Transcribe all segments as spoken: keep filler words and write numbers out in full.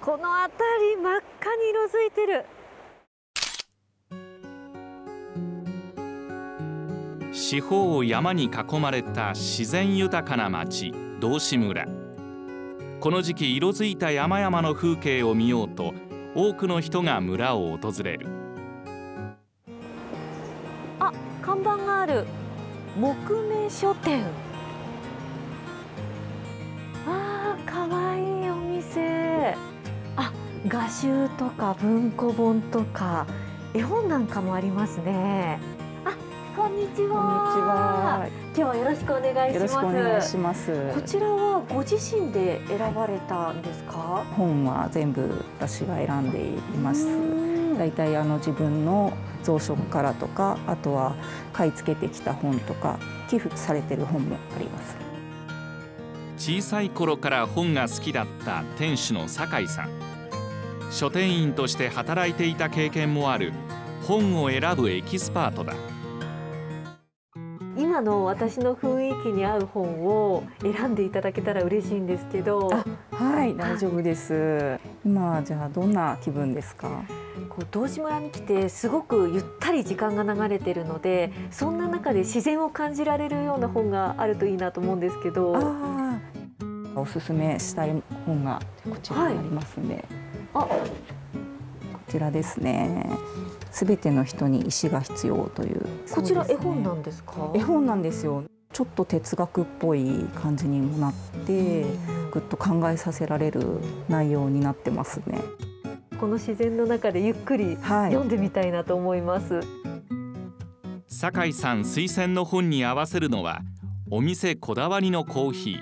この辺り真っ赤に色づいてる。 四方を山に囲まれた自然豊かな町道志村。この時期色づいた山々の風景を見ようと多くの人が村を訪れる。 あ、看板がある。木目書店。あー、かわいいお店。あ、画集とか文庫本とか絵本なんかもありますね。あ、こんにちは。 こんにちは。 今日はよろしくお願いします。 よろしくお願いします。 こちらはご自身で選ばれたんですか？ 本は全部私が選んでいます。だいたいあの自分の蔵書からとか、あとは買い付けてきた本とか寄付されてる本もあります。 小さい頃から本が好きだった店主の酒井さん。書店員として働いていた経験もある本を選ぶエキスパートだ。 今の私の雰囲気に合う本を選んでいただけたら嬉しいんですけど。 はい、大丈夫です。今じゃあどんな気分ですか？ こう道志村に来てすごくゆったり時間が流れているので、そんな中で自然を感じられるような本があるといいなと思うんですけど。 あー、おすすめしたい本がこちらにありますんで、 はい、あ、 こちらですね。すべての人に石が必要という。 こちら絵本なんですか？ 絵本なんですよ。ちょっと哲学っぽい感じにもなって、ぐっと考えさせられる内容になってますね。 この自然の中でゆっくり読んでみたいなと思います。はい、 酒井さん推薦の本に合わせるのはお店こだわりのコーヒー。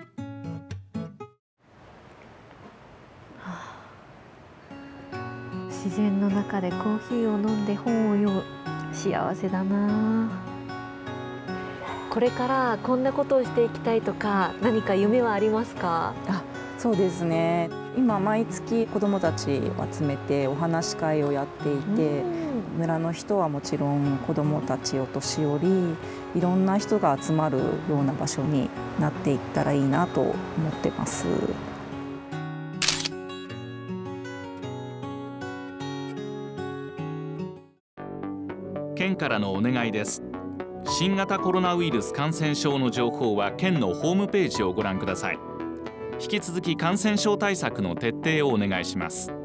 自然の中でコーヒーを飲んで本を読む、幸せだな。これからこんなことをしていきたいとか何か夢はありますか？ あ、そうですね。今毎月子どもたちを集めてお話し会をやっていて、村の人はもちろん子どもたちお年寄りいろんな人が集まるような場所になっていったらいいなと思ってます。 県からのお願いです。新型コロナウイルス感染症の情報は県のホームページをご覧ください。引き続き感染症対策の徹底をお願いします。